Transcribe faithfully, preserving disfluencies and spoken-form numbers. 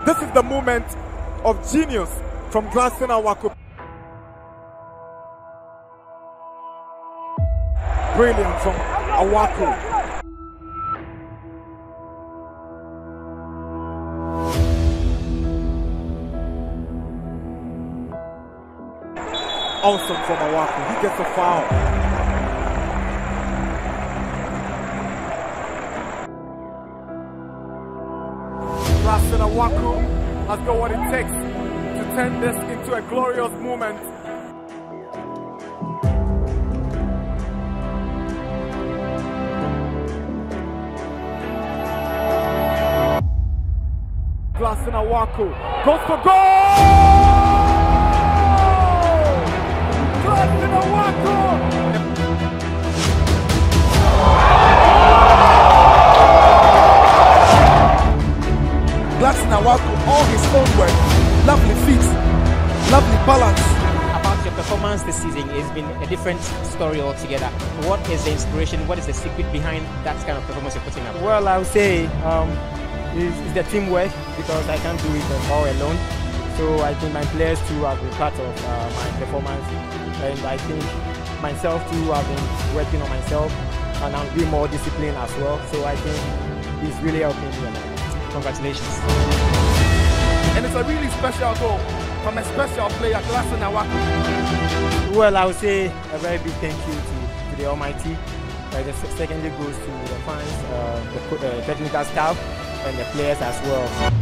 This is the moment of genius from Gladson Awako. Brilliant from Awako. Awesome from Awako. He gets a foul. Gladson Awako has got what it takes to turn this into a glorious moment. Gladson Awako goes for goal! Gladson Awako! Gladson Awako, all his own work, lovely feet, lovely balance. About your performance this season, it's been a different story altogether. What is the inspiration, what is the secret behind that kind of performance you're putting up? Well, I would say um, it's, it's the teamwork, because I can't do it all alone. So I think my players too have been part of uh, my performance, and I think myself too have been working on myself, and I'm being more disciplined as well. So I think it's really helping me a lot. Congratulations. And it's a really special goal from a special player, Gladson Awako. Well, I would say a very big thank you to, to the Almighty. Uh, the secondly goes to the fans, uh, the uh, technical staff, and the players as well.